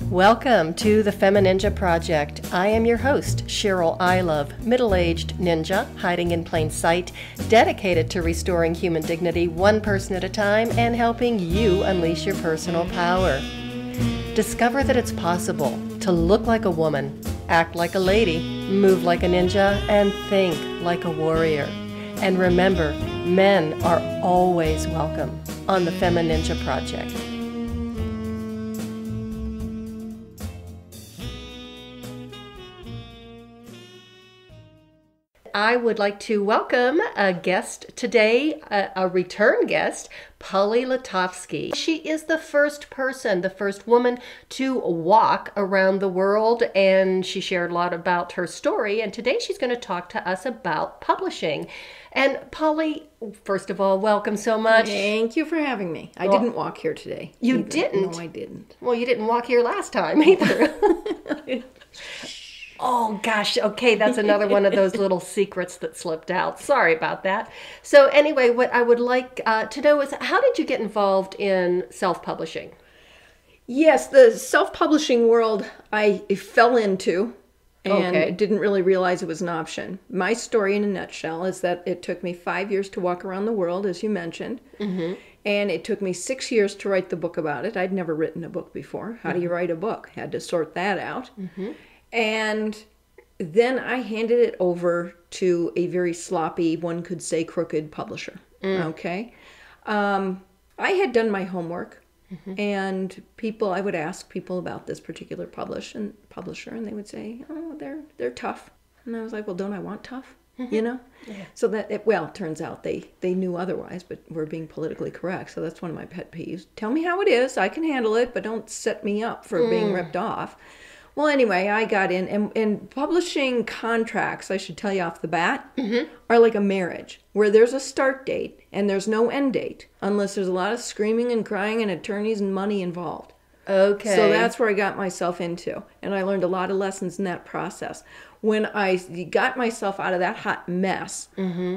Welcome to the FemiNinja Project. I am your host, Cheryl Ilove, middle-aged ninja hiding in plain sight, dedicated to restoring human dignity one person at a time and helping you unleash your personal power. Discover that it's possible to look like a woman, act like a lady, move like a ninja, and think like a warrior. And remember, men are always welcome on the FemiNinja Project. I would like to welcome a guest today, a return guest, Polly Letofsky. She is the first person, the first woman to walk around the world, and she shared a lot about her story, and today she's going to talk to us about publishing. And Polly, first of all, welcome so much. Thank you for having me. I didn't walk here today. You didn't? No, I didn't. Well, you didn't walk here last time either. Oh, gosh. Okay, that's another one of those little secrets that slipped out. Sorry about that. So anyway, what I would like to know is, how did you get involved in self-publishing? Yes, the self-publishing world I fell into and didn't really realize it was an option. My story in a nutshell is that it took me 5 years to walk around the world, as you mentioned. Mm-hmm. And it took me 6 years to write the book about it. I'd never written a book before. How do you write a book? Had to sort that out. Mm-hmm. And then I handed it over to a very sloppy, one could say crooked publisher. Okay. I had done my homework, and I would ask people about this particular publisher, and they would say, oh, they're tough. And I was like, well, don't I want tough? You know? Yeah. So it turns out they knew otherwise, but we're being politically correct. So that's one of my pet peeves. Tell me how it is. I can handle it, but don't set me up for being ripped off. Well, anyway, I got in, and publishing contracts, I should tell you off the bat, are like a marriage, where there's a start date and there's no end date, unless there's a lot of screaming and crying and attorneys and money involved. Okay. So that's where I got myself into, and I learned a lot of lessons in that process. When I got myself out of that hot mess,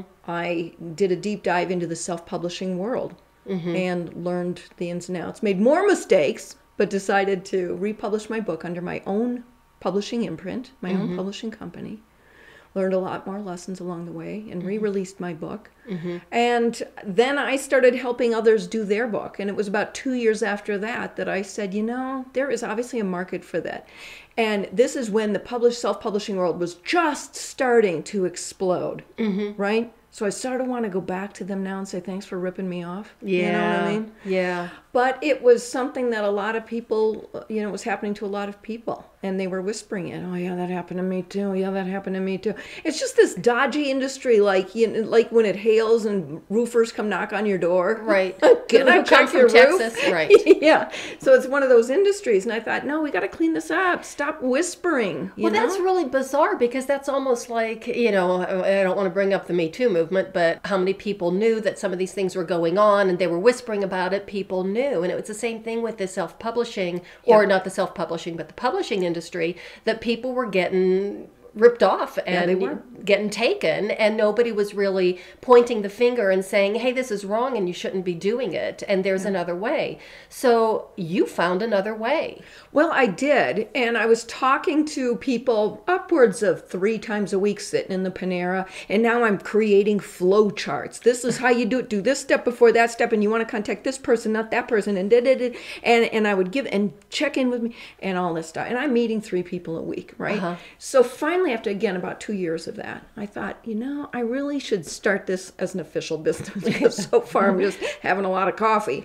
I did a deep dive into the self-publishing world and learned the ins and outs, made more mistakes, but decided to republish my book under my own publishing imprint, my own publishing company. Learned a lot more lessons along the way and re-released my book. And then I started helping others do their book. And it was about 2 years after that I said, there is obviously a market for that. And this is when the self-publishing world was just starting to explode, right? So I sort of want to go back to them now and say, thanks for ripping me off. Yeah. You know what I mean? Yeah. But it was something that a lot of people, was happening to a lot of people. And they were whispering it. Oh, yeah, that happened to me too. Yeah, that happened to me too. It's just this dodgy industry, like when it hails and roofers come knock on your door. Right. Can I check your roof? Texas. Right. Yeah. So it's one of those industries. And I thought, no, we got to clean this up. Stop whispering. Well, that's really bizarre, because that's almost like, I don't want to bring up the Me Too movement, but how many people knew that some of these things were going on and they were whispering about it? People knew. And it was the same thing with the self-publishing, or not the self-publishing, but the publishing industry, that people were getting ripped off and getting taken, and nobody was really pointing the finger and saying, hey, this is wrong and you shouldn't be doing it, and there's another way. So you found another way. Well, I did, and I was talking to people upwards of 3 times a week, sitting in the Panera, and now I'm creating flow charts. This is how you do it. Do this step before that step, and you want to contact this person, not that person, and I would give and check in with me and all this stuff. And I'm meeting 3 people a week, right? So finally, after, again, about 2 years of that, I thought, I really should start this as an official business, because so far I'm just having a lot of coffee,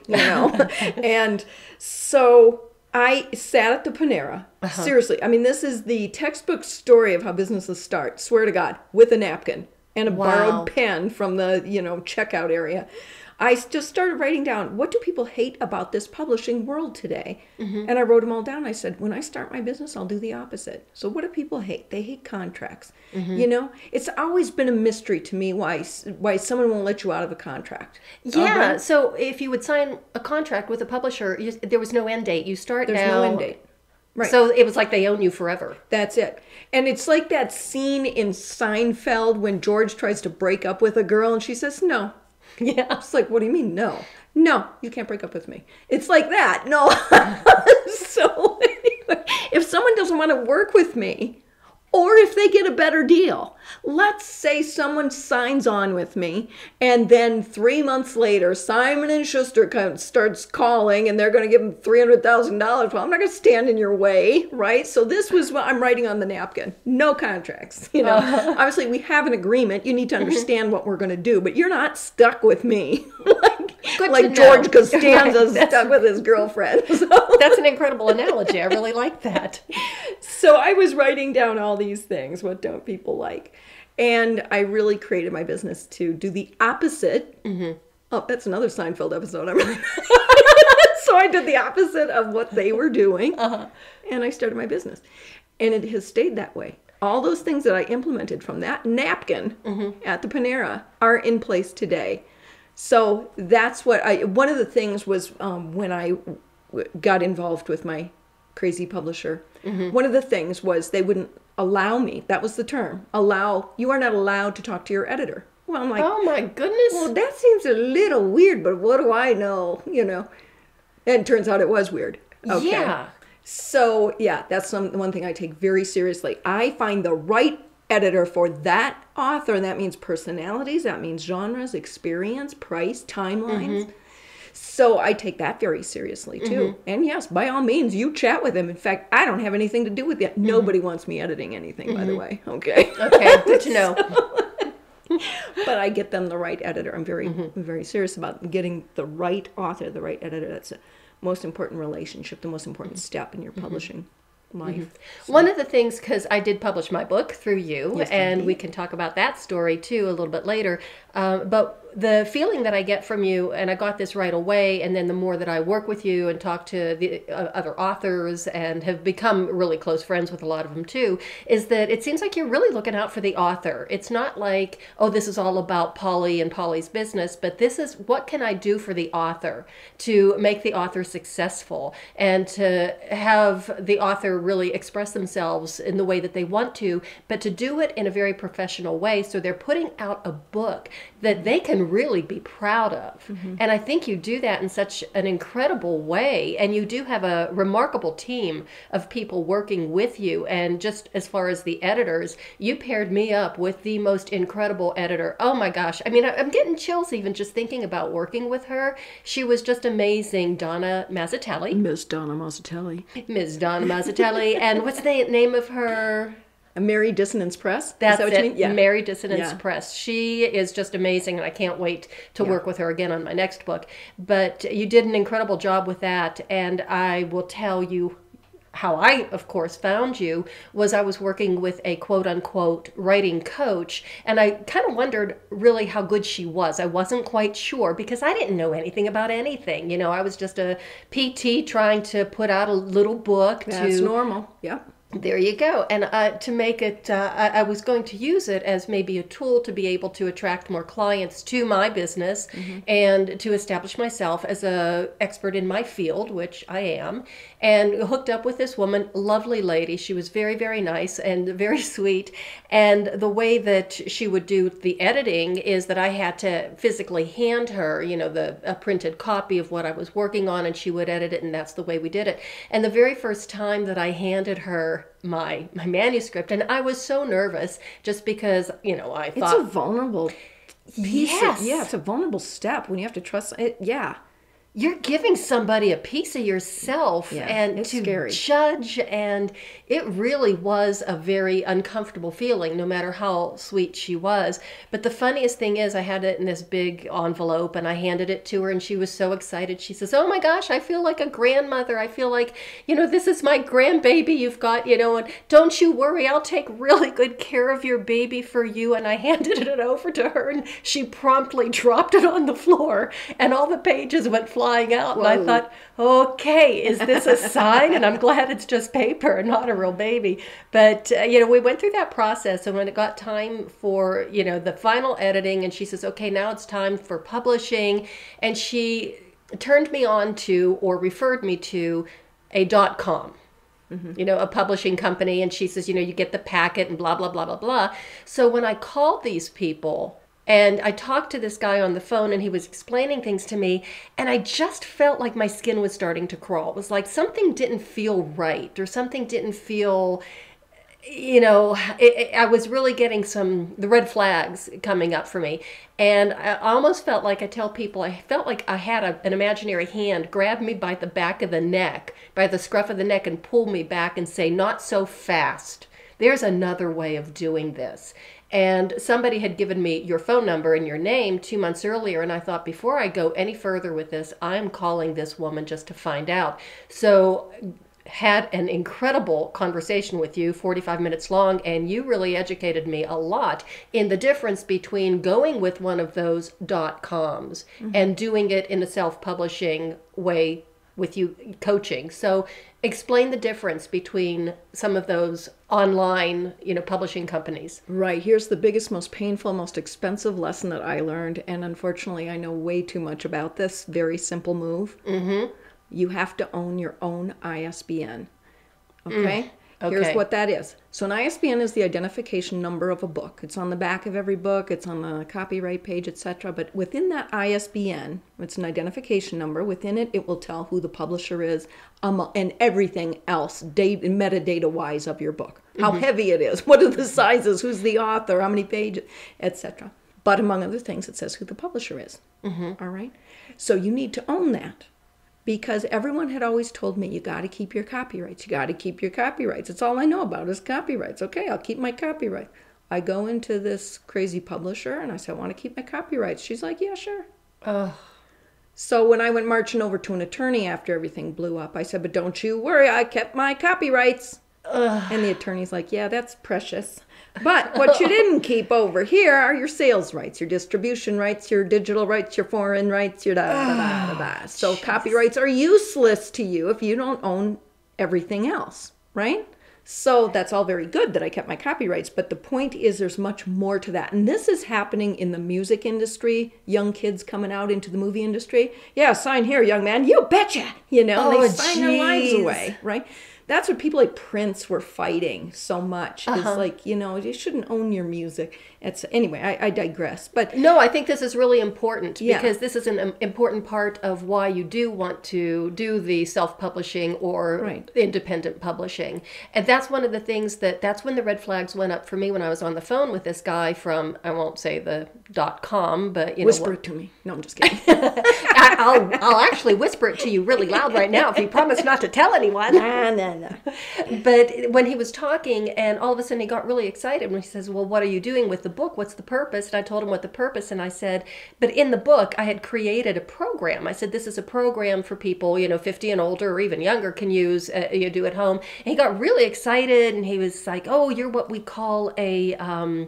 And so I sat at the Panera. Seriously, I mean, this is the textbook story of how businesses start, swear to God, with a napkin and a borrowed pen from the, checkout area. I just started writing down, what do people hate about this publishing world today? And I wrote them all down. I said, when I start my business, I'll do the opposite. So what do people hate? They hate contracts. It's always been a mystery to me why someone won't let you out of a contract. Yeah. So if you would sign a contract with a publisher, there was no end date. You start There's no end date. Right. So it was like they own you forever. That's it. And it's like that scene in Seinfeld when George tries to break up with a girl and she says, no. Yeah. It's like, what do you mean, no? No, you can't break up with me. It's like that. No. So anyway, doesn't want to work with me, or if they get a better deal. Let's say someone signs on with me, and then 3 months later, Simon & Schuster starts calling, and they're going to give them $300,000. Well, I'm not going to stand in your way, right? So this was what I'm writing on the napkin. No contracts. Obviously, we have an agreement. You need to understand what we're going to do, but you're not stuck with me. like George Costanza's stuck with his girlfriend. So. That's an incredible analogy. I really like that. So I was writing down all these things. What don't people like? And I really created my business to do the opposite. Mm-hmm. Oh, that's another Seinfeld episode. So I did the opposite of what they were doing. And I started my business. And it has stayed that way. All those things that I implemented from that napkin at the Panera are in place today. So that's what one of the things was when I got involved with my crazy publisher, one of the things was they wouldn't allow me. That was the term. You are not allowed to talk to your editor. Well, I'm like, oh my goodness. Well, that seems a little weird, but what do I know? And it turns out it was weird. Okay. Yeah. So yeah, that's one thing I take very seriously. I find the right editor for that author, and that means personalities, that means genres, experience, price, timelines. So I take that very seriously too. And yes, by all means, you chat with him. In fact, I don't have anything to do with it. Nobody wants me editing anything, by the way. Okay. Okay, good to know. But I get them the right editor. I'm very serious about getting the right author, the right editor. That's the most important relationship, the most important step in your publishing life. So. One of the things, because I did publish my book through you, yes, and indeed. we can talk about that story too a little bit later, but the feeling that I get from you, and I got this right away, and then the more that I work with you and talk to the other authors and have become really close friends with a lot of them too, is that it seems like you're really looking out for the author. It's not like, oh, this is all about Polly and Polly's business, but this is what can I do for the author to make the author successful and to have the author really express themselves in the way that they want to, but to do it in a very professional way so they're putting out a book that they can really be proud of. And I think you do that in such an incredible way, and you do have a remarkable team of people working with you. And just as far as the editors, you paired me up with the most incredible editor. Oh my gosh, I mean, I'm getting chills even just thinking about working with her. She was just amazing. Donna Mazzatelli. Miss Donna Mazzatelli. Miss Donna Mazzatelli. And what's the name of her? Mary Dissonance Press? That's what it. you mean? Yeah. Mary Dissonance Press. She is just amazing, and I can't wait to work with her again on my next book. But you did an incredible job with that, and I will tell you how I, of course, found you was I was working with a quote-unquote writing coach, and I kind of wondered really how good she was. I wasn't quite sure because I didn't know anything about anything. I was just a PT trying to put out a little book. That's normal. Yep. There you go. And to make it, I was going to use it as maybe a tool to be able to attract more clients to my business and to establish myself as an expert in my field, which I am, and hooked up with this woman, lovely lady. She was very, very nice and very sweet. And the way that she would do the editing is that I had to physically hand her, a printed copy of what I was working on, and she would edit it, and that's the way we did it. And the very first time that I handed her my manuscript, and I was so nervous just because, I thought... It's a vulnerable piece. Yes. It's a vulnerable step when you have to trust it. Yeah. You're giving somebody a piece of yourself and to scary. Judge, and it really was a very uncomfortable feeling, no matter how sweet she was. But the funniest thing is I had it in this big envelope, and I handed it to her, and she was so excited. She says, oh my gosh, I feel like a grandmother. I feel like, this is my grandbaby you've got, and don't you worry, I'll take really good care of your baby for you. And I handed it over to her, and she promptly dropped it on the floor, and all the pages went flying out. Whoa. And I thought, okay, is this a sign? And I'm glad it's just paper and not a real baby. But, we went through that process, and when it got time for, the final editing, and she says, okay, now it's time for publishing. And she turned me on to, or referred me to, a .com. A publishing company. And she says, you get the packet and blah, blah, blah, blah, blah. So when I called these people, And I talked to this guy on the phone, and he was explaining things to me, and I just felt like my skin was starting to crawl. It was like something didn't feel right, or something didn't feel, I was really getting the red flags coming up for me. And I almost felt like, I tell people, I felt like I had an imaginary hand grab me by the back of the neck, by the scruff of the neck, and pull me back and say, not so fast. There's another way of doing this. And somebody had given me your phone number and your name 2 months earlier, and I thought, before I go any further with this, I'm calling this woman just to find out. So had an incredible conversation with you, 45 minutes long, and you really educated me a lot in the difference between going with one of those .coms and doing it in a self-publishing way with you coaching. So explain the difference between some of those online, publishing companies. Right. Here's the biggest, most painful, most expensive lesson that I learned. And unfortunately, I know way too much about this very simple move. Mm-hmm. You have to own your own ISBN. Okay? Okay. Here's what that is. So an ISBN is the identification number of a book. It's on the back of every book. It's on the copyright page, etc. But within that ISBN, it's an identification number. Within it, it will tell who the publisher is and everything else, metadata-wise, of your book. How heavy it is, what are the sizes, who's the author, how many pages, etc. But among other things, it says who the publisher is. All right? So you need to own that. Because everyone had always told me, you got to keep your copyrights. You got to keep your copyrights. It's all I know about is copyrights. Okay, I'll keep my copyright. I go into this crazy publisher and I say, I want to keep my copyrights. She's like, yeah, sure. So when I went marching over to an attorney after everything blew up, I said, but don't you worry, I kept my copyrights. And the attorney's like, yeah, that's precious. But what you didn't keep over here are your sales rights, your distribution rights, your digital rights, your foreign rights, your da-da-da-da-da. So copyrights are useless to you if you don't own everything else, right? So that's all very good that I kept my copyrights, but the point is there's much more to that. And this is happening in the music industry, young kids coming out into the movie industry. Yeah, sign here, young man. You betcha. They sign their lives away, right? That's what people like Prince were fighting so much. It's like, you shouldn't own your music. Anyway, I digress. But no, I think this is really important because this is an important part of why you do want to do the self-publishing or independent publishing. And that's one of the things that's when the red flags went up for me when I was on the phone with this guy from, I won't say the .com, but whisper it to me. No, I'm just kidding. I'll actually whisper it to you really loud right now if you promise not to tell anyone. No. But when he was talking, and all of a sudden he got really excited when he says, well, what are you doing with the book? What's the purpose? And I told him what the purpose, and I said, but in the book I had created a program. I said, this is a program for people 50 and older or even younger can use, do at home. And he got really excited, and he was like, oh, you're what we call a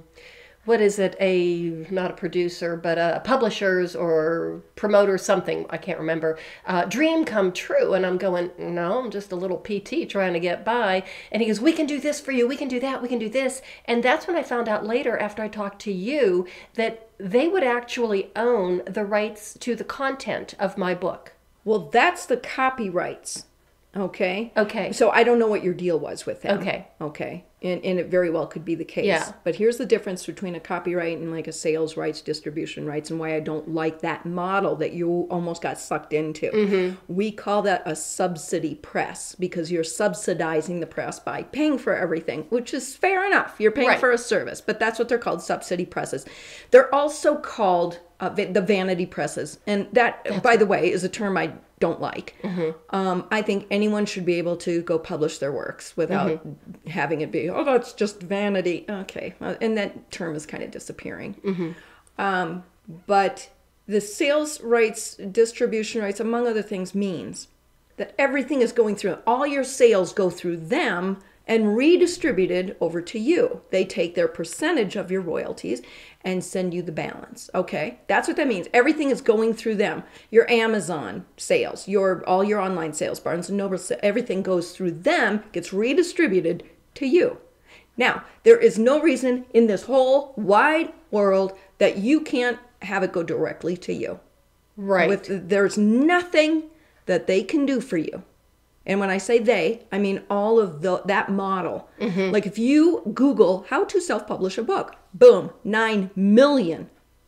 what is it, not a producer, but a publishers or promoter, something, I can't remember, dream come true. And I'm going, no, I'm just a little PT trying to get by. And he goes, we can do this for you, we can do that, we can do this. And that's when I found out later, after I talked to you, that they would actually own the rights to the content of my book. Well, that's the copyrights. Okay. Okay. So I don't know what your deal was with them. Okay. Okay. And it very well could be the case. Yeah. But here's the difference between a copyright and like a sales rights, distribution rights, and why I don't like that model that you almost got sucked into. Mm-hmm. We call that a subsidy press because you're subsidizing the press by paying for everything, which is fair enough. You're paying for a service, but that's what they're called, subsidy presses. They're also called the vanity presses. And that, by the way, is a term I don't like. Mm-hmm. I think anyone should be able to go publish their works without having it be, oh, that's just vanity. Okay. And that term is kind of disappearing. Mm-hmm. But the sales rights, distribution rights, among other things, means that everything is going through, all your sales go through them and redistributed over to you. They take their percentage of your royalties and send you the balance. Okay, that's what that means. Everything is going through them. Your Amazon sales, all your online sales, Barnes & Noble, everything goes through them, gets redistributed to you. Now, there is no reason in this whole wide world that you can't have it go directly to you. Right. There's nothing that they can do for you. And when I say they, I mean all of that model. Mm-hmm. Like if you Google how to self-publish a book, boom, 9 million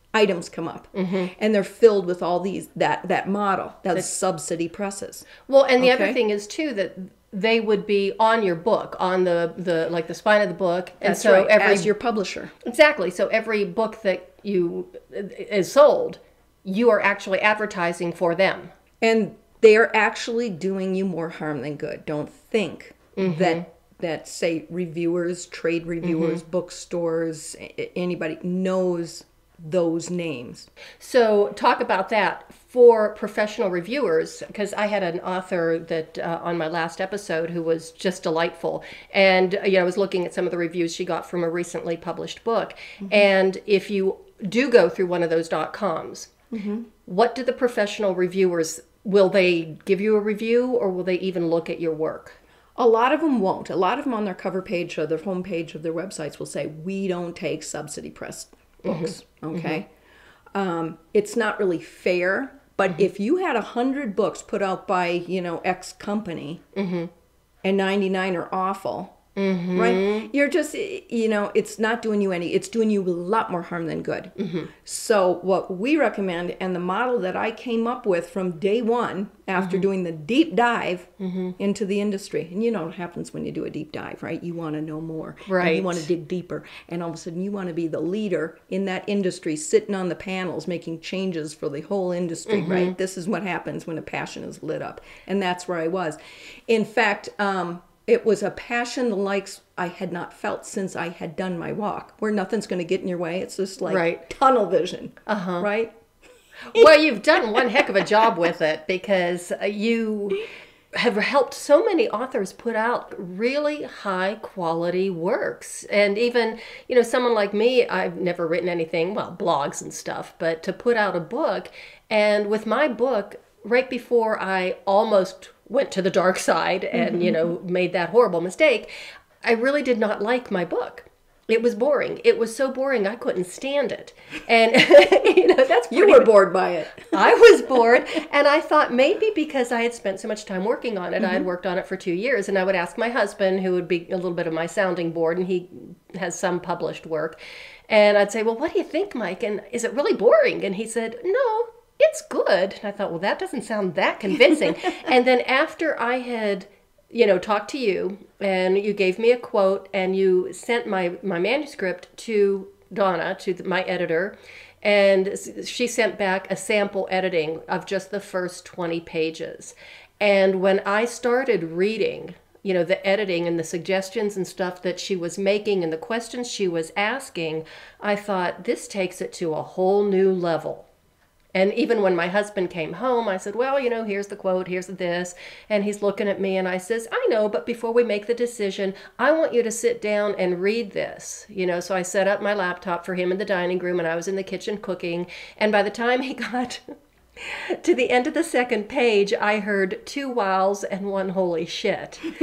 items come up, and they're filled with all these that model, those subsidy presses. Well, and the other thing is too that they would be on your book, on the like the spine of the book, and That's so right, as your publisher. Exactly. So every book that you is sold, you are actually advertising for them, and they are actually doing you more harm than good. Don't think that say reviewers, trade reviewers, bookstores, anybody knows those names. So talk about that for professional reviewers, because I had an author that on my last episode who was just delightful, and I was looking at some of the reviews she got from a recently published book, and if you do go through one of those .coms, what do the professional reviewers, will they give you a review, or will they even look at your work? A lot of them won't. A lot of them on their cover page or their home page of their websites will say, we don't take subsidy press books. Okay. It's not really fair, but if you had 100 books put out by, X company and 99 are awful, right? You're just, it's not doing you it's doing you a lot more harm than good. So what we recommend, and the model that I came up with from day one after doing the deep dive into the industry, and you know what happens when you do a deep dive, right? You want to know more, right? And you want to dig deeper, and all of a sudden you want to be the leader in that industry, sitting on the panels, making changes for the whole industry, right? This is what happens when a passion is lit up, and that's where I was. In fact, it was a passion the likes I had not felt since I had done my walk, where nothing's going to get in your way. It's just like tunnel vision, right? Well, you've done one heck of a job with it, because you have helped so many authors put out really high quality works. And even, someone like me, I've never written anything, well, blogs and stuff, but to put out a book, and with my book, right before I almost went to the dark side and, made that horrible mistake, I really did not like my book. It was boring. It was so boring, I couldn't stand it. And, that's You were bored by it. I was bored. And I thought maybe because I had spent so much time working on it, I had worked on it for 2 years, and I would ask my husband, who would be a little bit of my sounding board, and he has some published work. And I'd say, well, what do you think, Mike? And is it really boring? And he said, no, it's good. And I thought, well, that doesn't sound that convincing. And then after I had, talked to you, and you gave me a quote, and you sent my manuscript to Donna, to my editor, and she sent back a sample editing of just the first 20 pages. And when I started reading, the editing and the suggestions and stuff that she was making and the questions she was asking, I thought, this takes it to a whole new level. And even when my husband came home, I said, well, here's the quote, here's this. And he's looking at me, and I says, I know, but before we make the decision, I want you to sit down and read this. So I set up my laptop for him in the dining room, and I was in the kitchen cooking. And by the time he got to the end of the second page, I heard 2 wows and 1 holy shit. And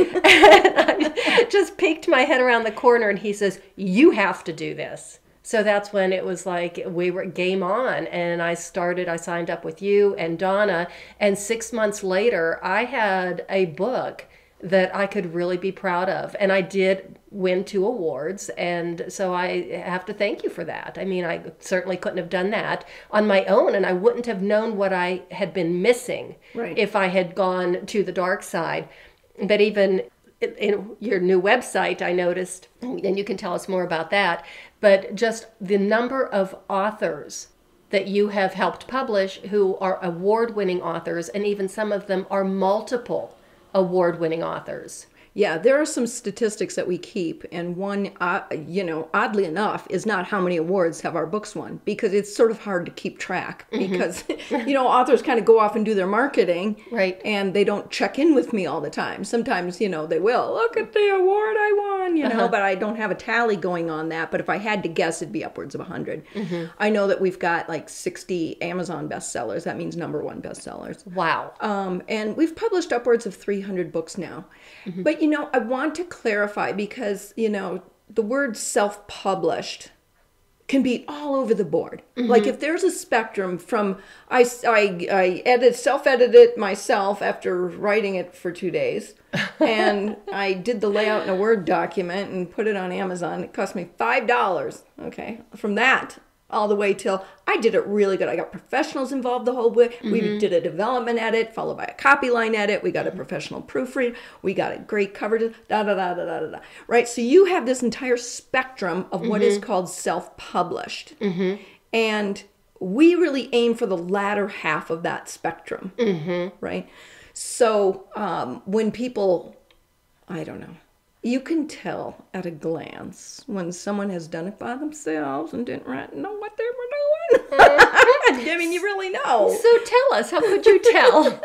I just peeked my head around the corner, and he says, you have to do this. So that's when it was like we were game on, and I signed up with you and Donna, and 6 months later, I had a book that I could really be proud of. And I did win 2 awards, and so I have to thank you for that. I mean, I certainly couldn't have done that on my own, and I wouldn't have known what I had been missing if I had gone to the dark side. But even in your new website, I noticed, and you can tell us more about that, but just the number of authors that you have helped publish who are award-winning authors, and even some of them are multiple award-winning authors. Yeah, there are some statistics that we keep, and one, oddly enough, is not how many awards have our books won, because it's sort of hard to keep track, because, authors kind of go off and do their marketing, right? And they don't check in with me all the time. Sometimes, they will, look at the award I won, but I don't have a tally going on that. But if I had to guess, it'd be upwards of 100. I know that we've got like 60 Amazon bestsellers. That means #1 bestsellers. Wow. And we've published upwards of 300 books now. But, I want to clarify, because, the word self-published can be all over the board. Like if there's a spectrum from, I self-edited it myself after writing it for 2 days, and I did the layout in a Word document and put it on Amazon. It cost me $5. Okay. From that, all the way till I did it really good. I got professionals involved the whole way. We did a development edit followed by a copy line edit. We got a professional proofread. We got a great cover, right? So you have this entire spectrum of what is called self-published. And we really aim for the latter half of that spectrum, right? So when people, I don't know, you can tell at a glance when someone has done it by themselves and didn't know what they were doing. I mean, you really know. So tell us, how could you tell?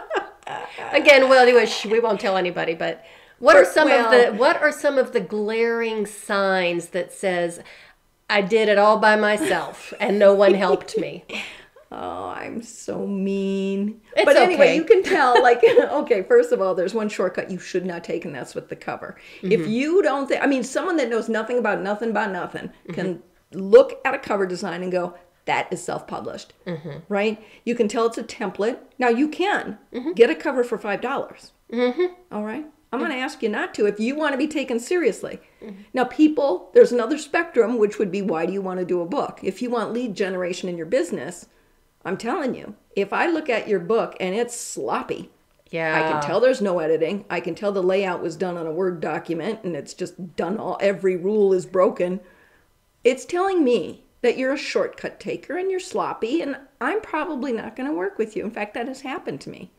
Again, well, we won't tell anybody, but what are some of the glaring signs that says I did it all by myself and no one helped me? Oh, I'm so mean. It's but anyway, okay. You can tell, like, okay, first of all, there's one shortcut you should not take, and that's with the cover. If you don't think, I mean, someone that knows nothing about nothing can look at a cover design and go, that is self-published, right? You can tell it's a template. Now, you can get a cover for $5. All right? I'm going to ask you not to if you want to be taken seriously. Now, people, there's another spectrum, which would be, why do you want to do a book? If you want lead generation in your business, I'm telling you, if I look at your book and it's sloppy, I can tell there's no editing. I can tell the layout was done on a Word document and it's just done every rule is broken. It's telling me that you're a shortcut taker and you're sloppy, and I'm probably not going to work with you. In fact, that has happened to me.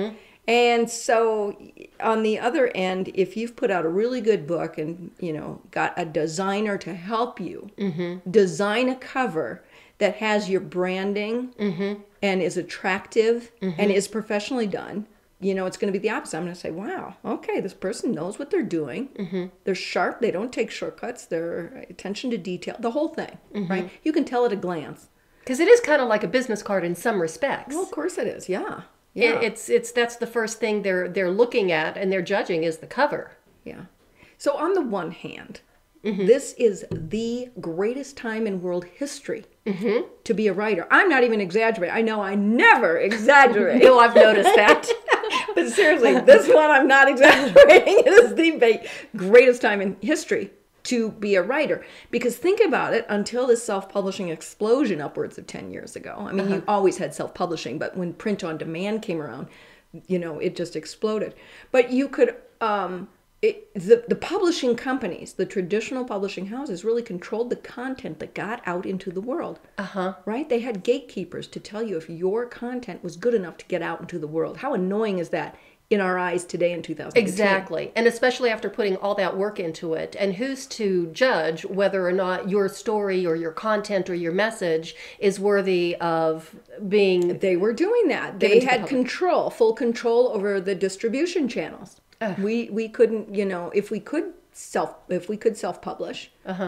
And so on the other end, if you've put out a really good book and, got a designer to help you design a cover that has your branding and is attractive and is professionally done, it's going to be the opposite. I'm going to say, wow, okay, this person knows what they're doing. They're sharp. They don't take shortcuts. They're attention to detail, the whole thing, right? You can tell at a glance. Because it is kind of like a business card in some respects. Well, of course it is, yeah. That's the first thing they're looking at and they're judging is the cover. Yeah. So on the one hand, this is the greatest time in world history to be a writer. I'm not even exaggerating. I know I never exaggerate. No, I've noticed that. But seriously, this one I'm not exaggerating. It is the greatest time in history to be a writer. Because think about it, until this self-publishing explosion upwards of 10 years ago. I mean, you always had self-publishing, but when print on demand came around, it just exploded. But you could... the publishing companies, the traditional publishing houses, really controlled the content that got out into the world. Right? They had gatekeepers to tell you if your content was good enough to get out into the world. How annoying is that in our eyes today in 2018? Exactly. And especially after putting all that work into it. And who's to judge whether or not your story or your content or your message is worthy of being... They were doing that. They had full control over the distribution channels. We couldn't, if we could self-publish,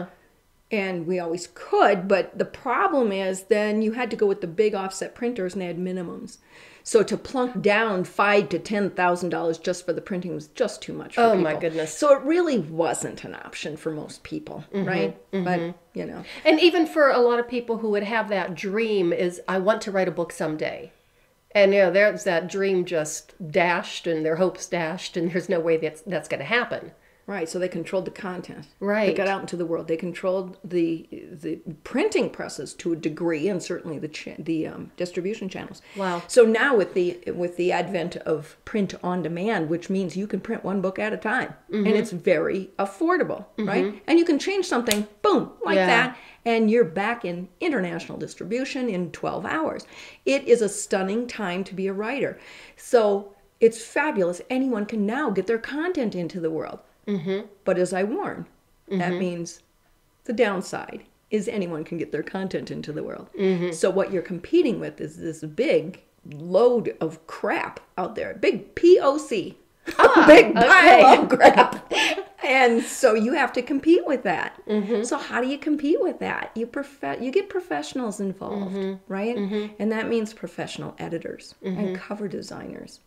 and we always could, but the problem is then you had to go with the big offset printers and they had minimums. So to plunk down $5,000 to $10,000 just for the printing was just too much for people. Oh my goodness. So it really wasn't an option for most people, right? But, And even for a lot of people who would have that dream is, I want to write a book someday. And, there's that dream just dashed and their hopes dashed, and there's no way that's going to happen. Right, so they controlled the content. Right. They got out into the world. They controlled the printing presses to a degree, and certainly the distribution channels. Wow. So now with the advent of print on demand, which means you can print one book at a time, and it's very affordable, right? And you can change something, boom, like that, and you're back in international distribution in 12 hours. It is a stunning time to be a writer. So it's fabulous. Anyone can now get their content into the world. But as I warn, that means the downside is anyone can get their content into the world. So what you're competing with is this big load of crap out there, big POC, big pile of crap. And so you have to compete with that. So how do you compete with that? You get professionals involved, right? And that means professional editors and cover designers.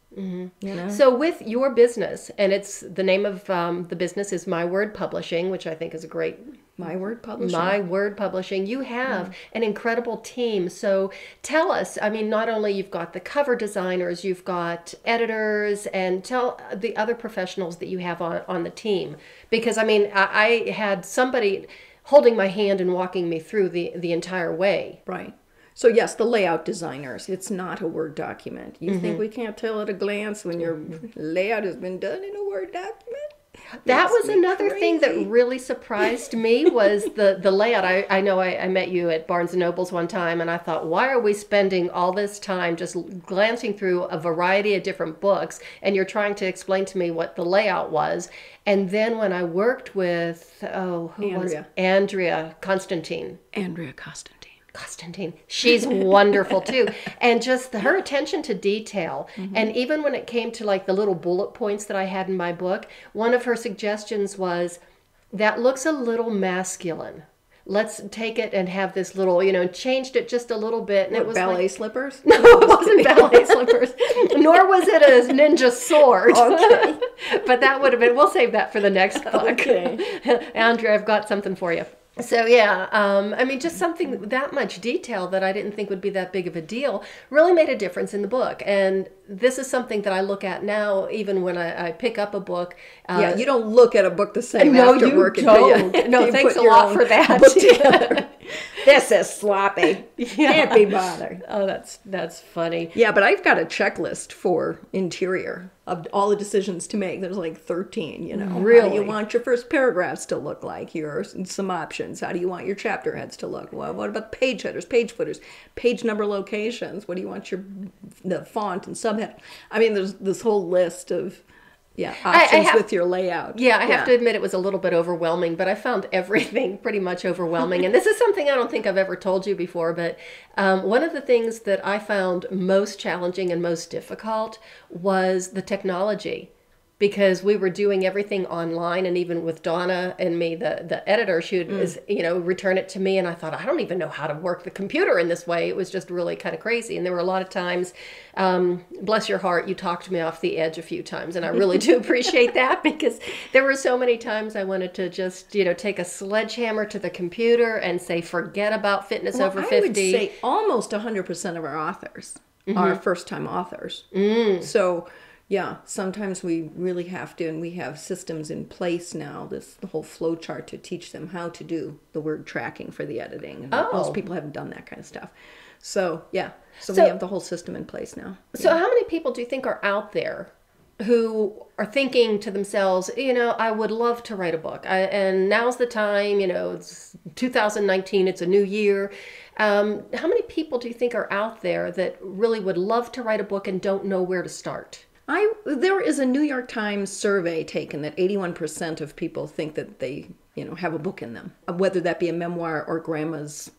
So with your business, and it's the name of the business is My Word Publishing, which I think is a great... My Word Publishing. My Word Publishing. You have an incredible team. So tell us, I mean, not only you've got the cover designers, you've got editors, and tell the other professionals that you have on the team. Because, I mean, I had somebody holding my hand and walking me through the entire way. Right. So yes, the layout designers, it's not a Word document. You think we can't tell at a glance when your layout has been done in a Word document? That was another thing that really surprised me was the layout. I know I met you at Barnes & Noble's one time, and I thought, why are we spending all this time just glancing through a variety of different books, and you're trying to explain to me what the layout was? And then when I worked with, Andrea Constantine. She's wonderful too. And just her attention to detail. And even when it came to like the little bullet points that I had in my book, one of her suggestions was, that looks a little masculine. Let's take it and have this little, changed it just a little bit. And it was ballet like, slippers? No, it wasn't ballet slippers. Nor was it a ninja sword. Okay. But that would have been, we'll save that for the next book. Okay. Andrea, I've got something for you. So just something that much detail that I didn't think would be that big of a deal really made a difference in the book. And this is something that I look at now, even when I pick up a book. You don't look at a book the same after work. No, thanks a lot for that. This is sloppy. Can't be bothered. Oh, that's funny. Yeah, but I've got a checklist for interior of all the decisions to make. There's like 13, Really? How do you want your first paragraphs to look like? Here are some options. How do you want your chapter heads to look? Well, what about page headers, page footers, page number locations? What do you want the font and subhead? I mean, there's this whole list of options with your layout. Yeah, I have to admit it was a little bit overwhelming, but I found everything pretty much overwhelming. And this is something I don't think I've ever told you before, but one of the things that I found most challenging and most difficult was the technology. Because we were doing everything online, and even with Donna and me, the editor, she would return it to me, and I thought, I don't even know how to work the computer in this way. It was just really kind of crazy, and there were a lot of times, bless your heart, you talked me off the edge a few times, and I really do appreciate that, because there were so many times I wanted to just take a sledgehammer to the computer and say, forget about fitness over 50. I would say almost 100% of our authors are first-time authors. So. Yeah, sometimes we really have to, and we have systems in place now, the whole flow chart to teach them how to do the word tracking for the editing. And most people haven't done that kind of stuff. So, yeah, so we have the whole system in place now. So how many people do you think are out there who are thinking to themselves, I would love to write a book, and now's the time, it's 2019, it's a new year. How many people do you think are out there that really would love to write a book and don't know where to start? There is a New York Times survey taken that 81% of people think that they, have a book in them, whether that be a memoir or grandma's,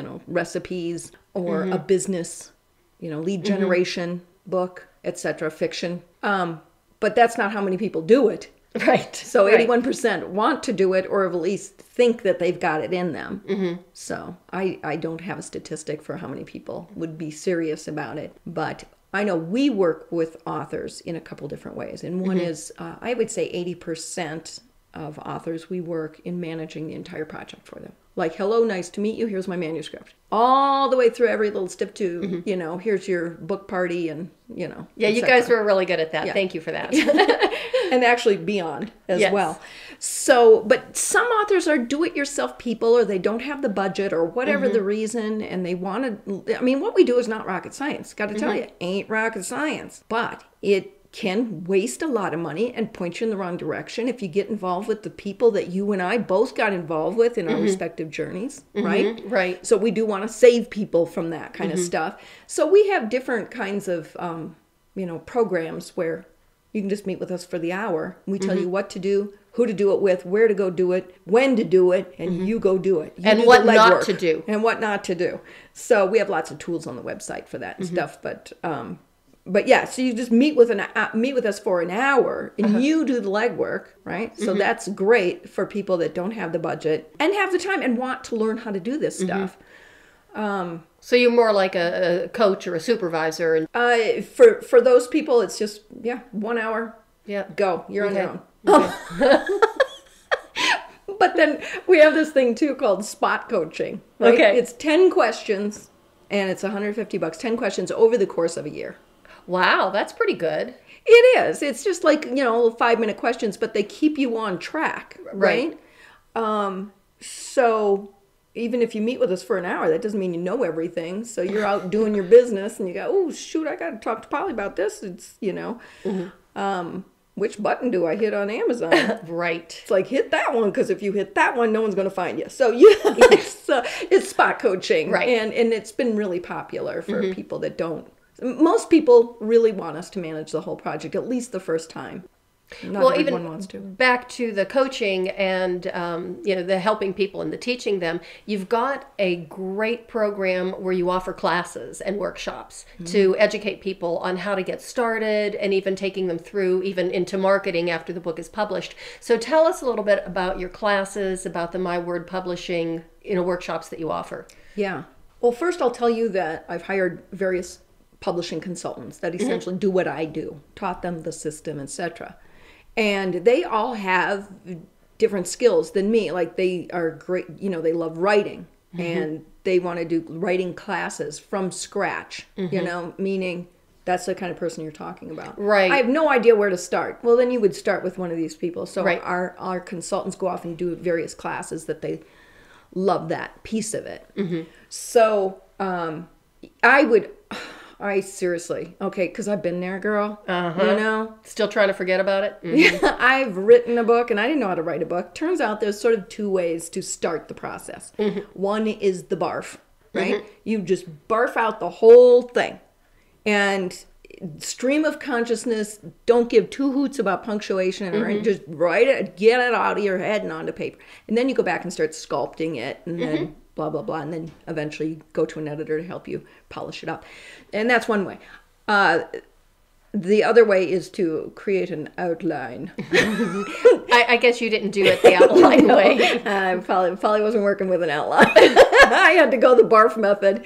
recipes or a business, lead generation book, etc., fiction. But that's not how many people do it. Right. So 81% want to do it, or at least think that they've got it in them. So I don't have a statistic for how many people would be serious about it, but I know we work with authors in a couple different ways. And one is, I would say 80% of authors, we work in managing the entire project for them. Like, hello, nice to meet you. Here's my manuscript. All the way through every little step to, here's your book party and, Yeah, you guys were really good at that. Yeah. Thank you for that. And actually beyond as well. So, but some authors are do-it-yourself people, or they don't have the budget or whatever the reason, and they want to, what we do is not rocket science. Got to tell you, ain't rocket science. But it can waste a lot of money and point you in the wrong direction if you get involved with the people that you and I both got involved with in our respective journeys, right? Right. So we do want to save people from that kind of stuff. So we have different kinds of, programs where you can just meet with us for the hour. We tell you what to do, who to do it with, where to go do it, when to do it, and you go do it. And what not to do. And what not to do. So we have lots of tools on the website for that and stuff. But yeah, so you just meet with us for an hour, and you do the legwork, right? So that's great for people that don't have the budget and have the time and want to learn how to do this stuff. So you're more like a coach or a supervisor. For those people, it's just 1 hour. Yeah, go. You're on your own. Okay. But then we have this thing too called spot coaching. Right? Okay, it's 10 questions, and it's $150. 10 questions over the course of a year. Wow, that's pretty good. It is. It's just like 5-minute questions, but they keep you on track, right? So even if you meet with us for an hour, that doesn't mean you know everything. So you're out doing your business and you go, oh, shoot, I got to talk to Polly about this. It's, which button do I hit on Amazon? Right. It's like, hit that one, because if you hit that one, no one's going to find you. So it's spot coaching. Right. And it's been really popular for people that don't. Most people really want us to manage the whole project, at least the first time. Not everyone wants to. Back to the coaching and the helping people and the teaching them, you've got a great program where you offer classes and workshops to educate people on how to get started, and even taking them through even into marketing after the book is published. So tell us a little bit about your classes, about the My Word publishing workshops that you offer. Yeah. Well, first I'll tell you that I've hired various publishing consultants that essentially do what I do, taught them the system, etc. And they all have different skills than me. Like, they are great, they love writing, and they want to do writing classes from scratch, meaning that's the kind of person you're talking about. Right. I have no idea where to start. Well, then you would start with one of these people. So right. our consultants go off and do various classes that they love that piece of it. So I seriously, okay, because I've been there, girl, Still trying to forget about it? Yeah, I've written a book, and I didn't know how to write a book. Turns out there's sort of two ways to start the process. One is the barf, right? You just barf out the whole thing. And stream of consciousness, don't give two hoots about punctuation, or just write it, get it out of your head and onto paper. And then you go back and start sculpting it, and then blah, blah, blah. And then eventually go to an editor to help you polish it up. And that's one way. The other way is to create an outline. I guess you didn't do it the outline way. Polly wasn't working with an outline. I had to go the barf method.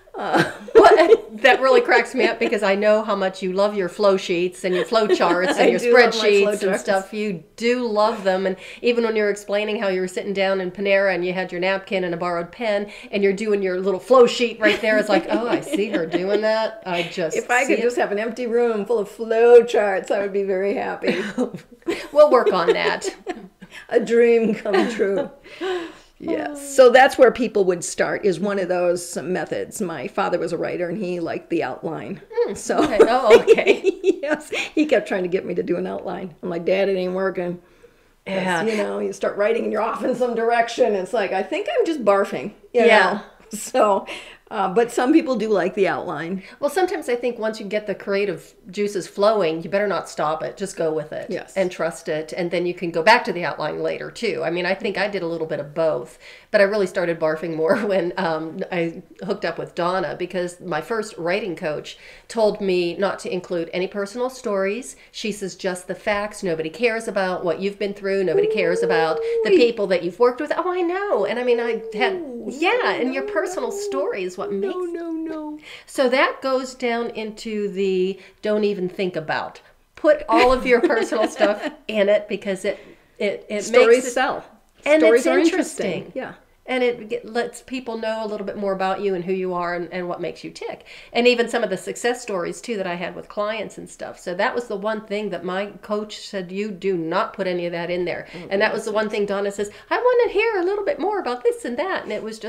That really cracks me up, because I know how much you love your flow sheets and your flow charts and your spreadsheets and stuff. You do love them. And even when you were explaining how you were sitting down in Panera and you had your napkin and a borrowed pen and you're doing your little flow sheet right there, it's like, oh, I see her doing that. If I could just have an empty room full of flow charts, I would be very happy. We'll work on that. A dream come true. Yes. So that's where people would start, is one of those methods. My father was a writer, and he liked the outline. So okay. Oh, okay. Yes, he kept trying to get me to do an outline. I'm like, Dad, it ain't working. Yeah. You start writing and you're off in some direction. It's like, I think I'm just barfing. You know? So, but some people do like the outline. Well, sometimes I think once you get the creative juices flowing, you better not stop it. Just go with it. Yes. And trust it. And then you can go back to the outline later, too. I mean, I think I did a little bit of both. But I really started barfing more when I hooked up with Donna, because my first writing coach told me not to include any personal stories. She says just the facts. Nobody cares about what you've been through. Nobody cares about the people that you've worked with. Oh, I know. And I mean, I had, and your personal story is what makes. No. So that goes down into the don't even think about. Put all of your personal stuff in it, because it Stories makes it sell. And Stories it's are interesting. Yeah. And it lets people know a little bit more about you and who you are and what makes you tick. And even some of the success stories, too, that I had with clients and stuff. So that was the one thing that my coach said, you do not put any of that in there. And that was the one thing Donna says, I want to hear a little bit more about this and that. And it was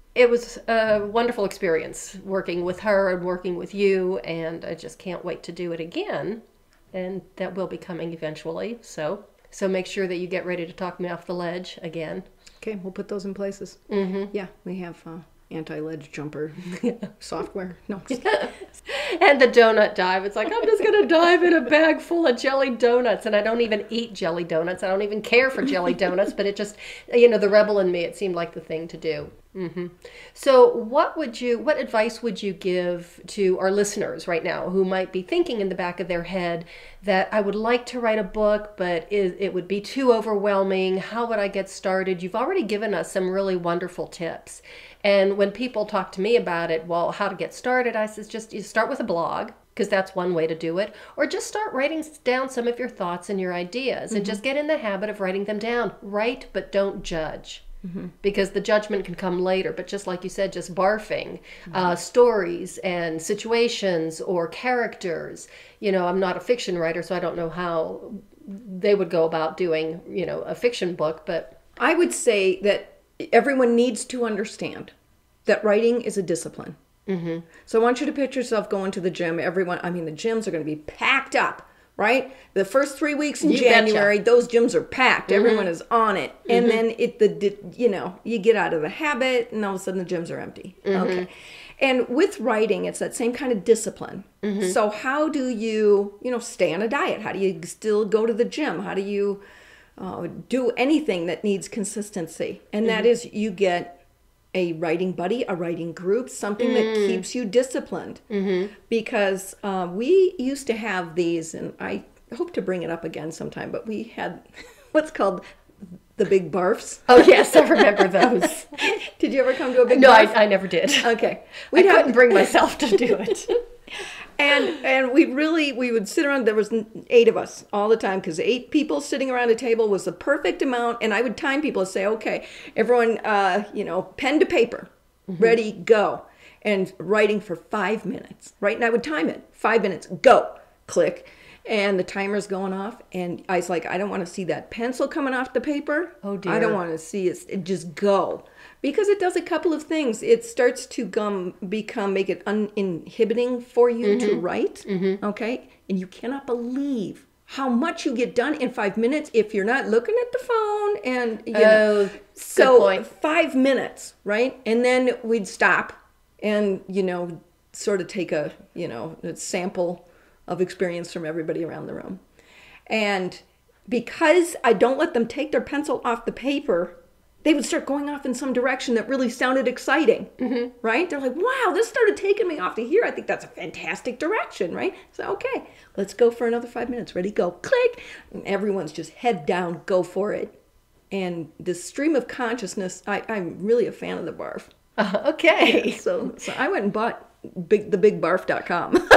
a wonderful experience working with her and working with you. And I just can't wait to do it again. And that will be coming eventually. So make sure that you get ready to talk me off the ledge again. Okay, we'll put those in places. Yeah, we have anti-ledge jumper software. No. And the donut dive. It's like, I'm just going to dive in a bag full of jelly donuts. And I don't even eat jelly donuts. I don't even care for jelly donuts. But it just, the rebel in me, it seemed like the thing to do. So what advice would you give to our listeners right now who might be thinking in the back of their head that I would like to write a book, but it would be too overwhelming? How would I get started? You've already given us some really wonderful tips. And when people talk to me about it, well, how to get started, I says just you start with a blog, because that's one way to do it, or just start writing down some of your thoughts and your ideas and just get in the habit of writing them down. Write, but don't judge. Because the judgment can come later. But just like you said, just barfing stories and situations or characters. I'm not a fiction writer, so I don't know how they would go about doing, a fiction book. But I would say that everyone needs to understand that writing is a discipline. So I want you to picture yourself going to the gym. Everyone, I mean, the gyms are going to be packed up, right? The first 3 weeks in January, those gyms are packed. Everyone is on it. And then you get out of the habit and all of a sudden the gyms are empty. Okay. And with writing, it's that same kind of discipline. So how do you, stay on a diet? How do you still go to the gym? How do you do anything that needs consistency? And that is, you get a writing buddy, a writing group, something that keeps you disciplined. Because we used to have these, and I hope to bring it up again sometime, but we had what's called the big barfs. Oh, yes, I remember those. Did you ever come to a big barf? No, I never did. Okay. I couldn't bring myself to do it. And we would sit around, there was 8 of us all the time, because 8 people sitting around a table was the perfect amount. And I would time people and say, okay, everyone, pen to paper, ready, go. And writing for 5 minutes, right? And I would time it, 5 minutes, go, click. And the timer's going off. And I was like, I don't want to see that pencil coming off the paper. Oh, dear. I don't want to see it just go. Because it does a couple of things. It starts to make it uninhibiting for you to write, okay? And you cannot believe how much you get done in 5 minutes if you're not looking at the phone. And so good point. 5 minutes, right? And then we'd stop and sort of take a sample of experience from everybody around the room. And because I don't let them take their pencil off the paper, they would start going off in some direction that really sounded exciting, right? They're like, wow, this started taking me off to here. I think that's a fantastic direction, right? So, okay, let's go for another 5 minutes. Ready, go, click. And everyone's just head down, go for it. And the stream of consciousness, I'm really a fan of the barf. Okay. Yeah, so I went and bought thebigbarf.com.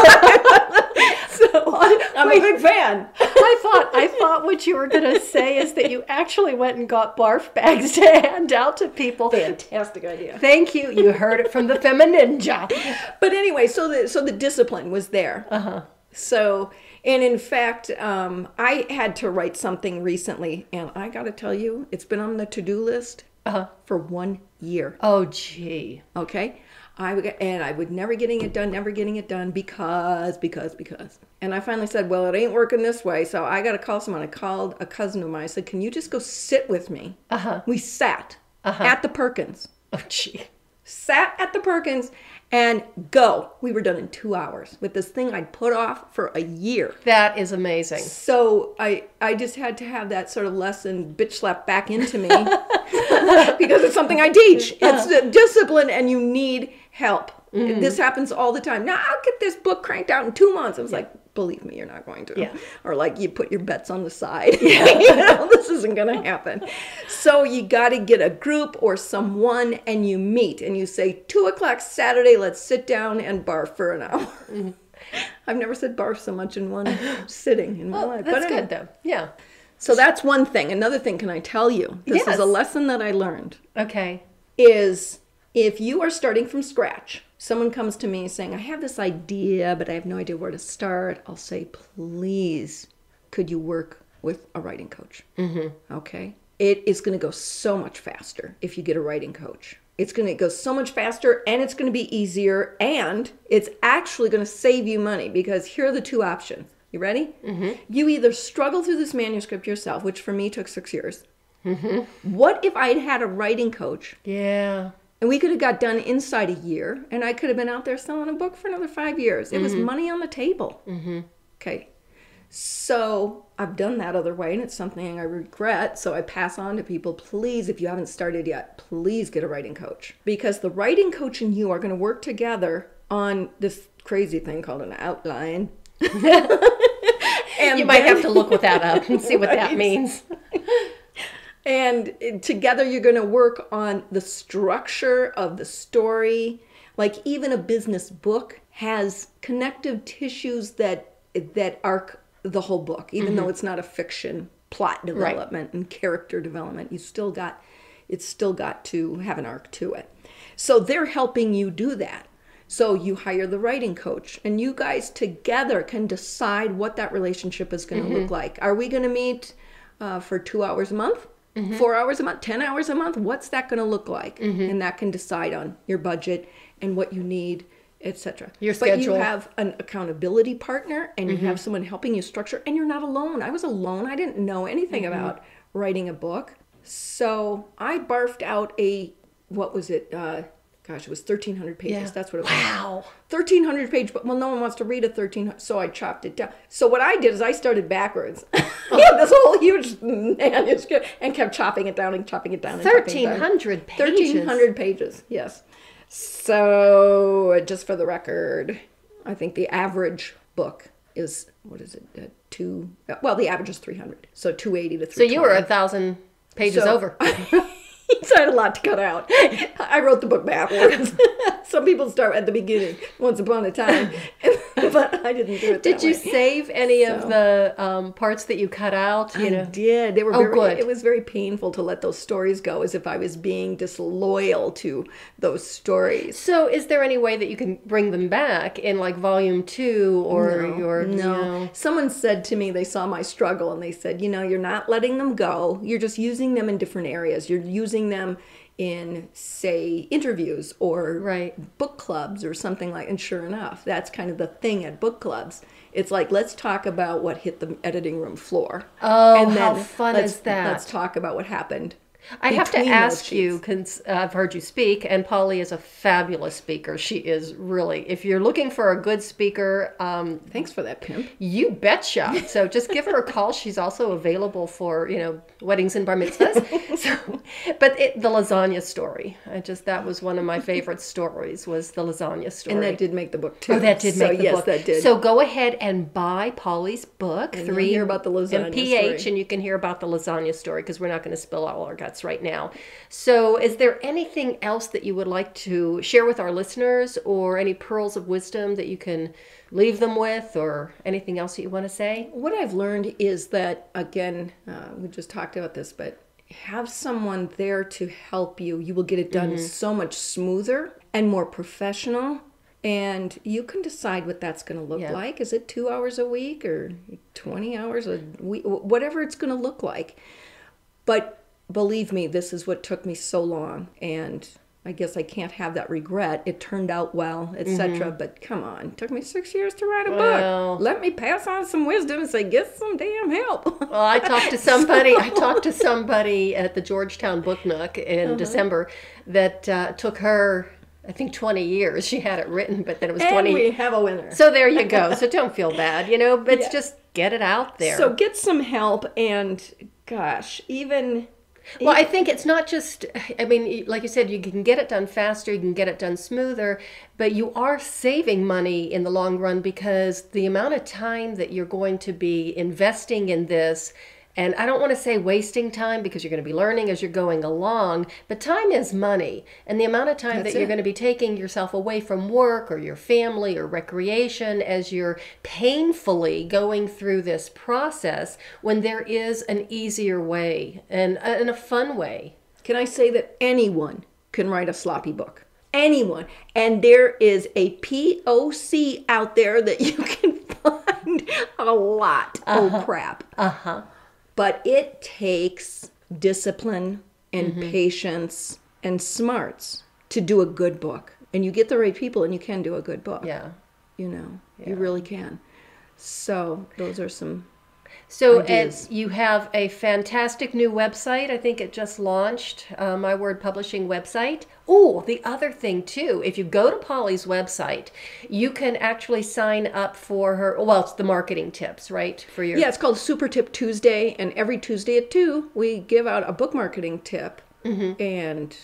I'm a big fan. I thought what you were going to say is that you actually went and got barf bags to hand out to people. Fantastic idea. Thank you. You heard it from the FemiNinja. But anyway, so the discipline was there. So, and in fact, I had to write something recently, and I got to tell you, it's been on the to-do list for 1 year. Oh, gee. Okay. I would never getting it done because. And I finally said, well, it ain't working this way. So I got to call someone. I called a cousin of mine. I said, can you just go sit with me? We sat at the Perkins. Oh, gee. Sat at the Perkins and go. We were done in 2 hours with this thing I'd put off for a year. That is amazing. So I just had to have that sort of lesson bitch slapped back into me because it's something I teach. It's a discipline and you need help. This happens all the time. Now I'll get this book cranked out in 2 months. I was like, believe me, you're not going to. Yeah. Or like you put your bets on the side. This isn't going to happen. So you got to get a group or someone and you meet and you say 2:00 Saturday, let's sit down and barf for an hour. I've never said barf so much in one sitting in my life. That's good though. Yeah. So that's one thing. Another thing, can I tell you? This is a lesson that I learned. Okay. Is if you are starting from scratch, someone comes to me saying, I have this idea, but I have no idea where to start. I'll say, please, could you work with a writing coach? Okay. It is going to go so much faster if you get a writing coach. It's going to go so much faster and it's going to be easier and it's actually going to save you money because here are the 2 options. You ready? You either struggle through this manuscript yourself, which for me took 6 years. What if I'd had a writing coach? Yeah. And we could have got done inside a year, and I could have been out there selling a book for another 5 years. It was money on the table. Okay. So I've done that other way, and it's something I regret. So I pass on to people, please, if you haven't started yet, please get a writing coach. Because the writing coach and you are going to work together on this crazy thing called an outline. And you might have to look that up and see what that means. And together you're going to work on the structure of the story. Like even a business book has connective tissues that arc the whole book, even though it's not a fiction plot development and character development. It's still got to have an arc to it. So they're helping you do that. So you hire the writing coach and you guys together can decide what that relationship is going to look like. Are we going to meet for 2 hours a month? 4 hours a month, 10 hours a month, what's that going to look like? And that can decide on your budget and what you need, etc. Your schedule. But you have an accountability partner, and you have someone helping you structure, and you're not alone. I was alone. I didn't know anything about writing a book. So I barfed out what was it? It was 1,300 pages. Yeah. That's what it was. Wow. 1,300 pages, but well, no one wants to read 1,300, so I chopped it down. So what I did is I started backwards. This whole huge manuscript and kept chopping it down and chopping it down. 1,300 pages. 1,300 pages, yes. So just for the record, I think the average book is, the average is 300. So 280 to 320. So you were 1,000 pages over. So I had a lot to cut out. I wrote the book backwards. Some people start at the beginning, once upon a time, but I didn't do it that way. Did you save any of the parts that you cut out? I did. They were good. It was very painful to let those stories go, as if I was being disloyal to those stories. So is there any way that you can bring them back in like volume 2 or No. Someone said to me, they saw my struggle and they said, you're not letting them go. You're just using them in different areas. You're using them in, say, interviews or book clubs or something like, and sure enough, that's kind of the thing at book clubs. It's like, let's talk about what hit the editing room floor. Oh, and how fun is that? Let's talk about what happened. I have to ask you, because I've heard you speak, and Polly is a fabulous speaker. She is really, if you're looking for a good speaker... Thanks for that, pimp. You betcha. So just give her a call. She's also available for, weddings and bar mitzvahs. But the lasagna story, that was one of my favorite stories, was the lasagna story. And that did make the book, too. Oh, that did make the book. Yes, that did. So go ahead and buy Polly's book, and 3 hear about the lasagna PH, story. And you can hear about the lasagna story, because we're not going to spill all our guts right now. So is there anything else that you would like to share with our listeners, or any pearls of wisdom that you can leave them with, or anything else that you want to say? What I've learned is that, again, we just talked about this, but have someone there to help you. You will get it done so much smoother and more professional. And you can decide what that's going to look like. Is it 2 hours a week or 20 hours a week? Whatever it's going to look like. But believe me, this is what took me so long, and I guess I can't have that regret. It turned out well, etc. But come on, it took me 6 years to write a book. Let me pass on some wisdom and say, get some damn help. Well, I talked to somebody. At the Georgetown Book Nook in December that took her, I think, 20 years. She had it written, but then it was 20. And we have a winner. So there you go. So don't feel bad, but it's just get it out there. So get some help, and gosh, Well, I think it's not just, like you said, you can get it done faster, you can get it done smoother, but you are saving money in the long run, because the amount of time that you're going to be investing in this, and I don't want to say wasting time, because you're going to be learning as you're going along, but time is money. And the amount of time that you're going to be taking yourself away from work or your family or recreation as you're painfully going through this process, when there is an easier way and a fun way. Can I say that anyone can write a sloppy book? Anyone. And there is a POC out there that you can find a lot. Oh, crap. But it takes discipline and patience and smarts to do a good book. And you get the right people and you can do a good book. Yeah. You really can. So those are some ideas. You have a fantastic new website. I think it just launched, My Word Publishing website. Oh, the other thing too, if you go to Polly's website, you can actually sign up for her, it's the marketing tips, right? Yeah, it's called Super Tip Tuesday, and every Tuesday at 2, we give out a book marketing tip. And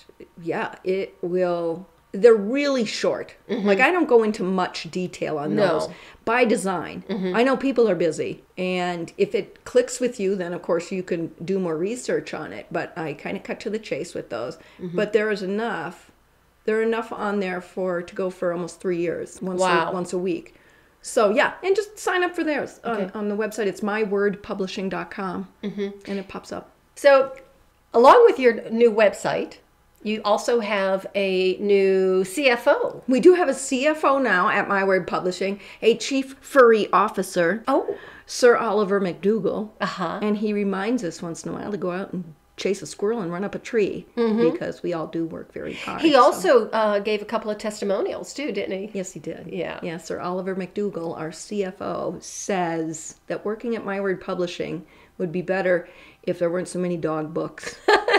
they're really short. Like, I don't go into much detail on those. By design. I know people are busy, and if it clicks with you, then of course you can do more research on it, but I kind of cut to the chase with those. But there are enough on there to go for almost 3 years, once a week. So yeah, and just sign up for theirs on the website. It's mywordpublishing.com, and it pops up. So along with your new website, you also have a new CFO. We do have a CFO now at My Word Publishing, a Chief Furry Officer, Sir Oliver McDougall. And he reminds us once in a while to go out and chase a squirrel and run up a tree, because we all do work very hard. He also gave a couple of testimonials too, didn't he? Yes, he did. Yeah. Yeah, Sir Oliver McDougall, our CFO, says that working at My Word Publishing would be better if there weren't so many dog books.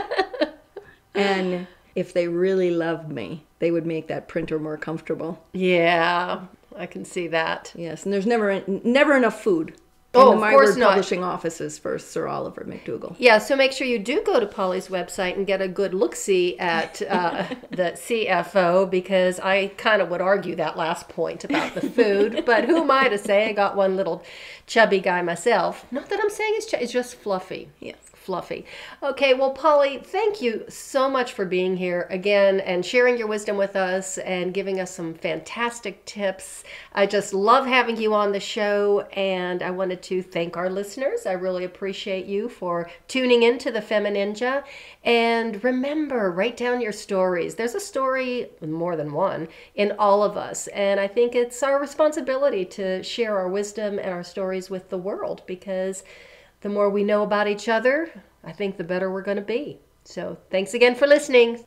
And if they really loved me, they would make that printer more comfortable. Yeah, I can see that. Yes, and there's never enough food in Oh, the of My course Word not. Publishing offices for Sir Oliver McDougall. Yeah, so make sure you do go to Polly's website and get a good look-see at the CFO, because I kind of would argue that last point about the food. But who am I to say? I got one little chubby guy myself. Not that I'm saying it's just fluffy. Yes. Fluffy. Okay, well, Polly, thank you so much for being here again and sharing your wisdom with us and giving us some fantastic tips. I just love having you on the show, and I wanted to thank our listeners. I really appreciate you for tuning into the FemiNinja. And remember, write down your stories. There's a story, more than one, in all of us, and I think it's our responsibility to share our wisdom and our stories with the world, because the more we know about each other, I think the better we're going to be. So thanks again for listening.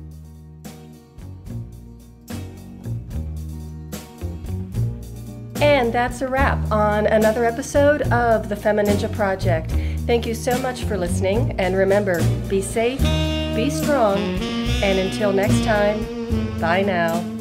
And that's a wrap on another episode of the FemiNinja Project. Thank you so much for listening. And remember, be safe, be strong, and until next time, bye now.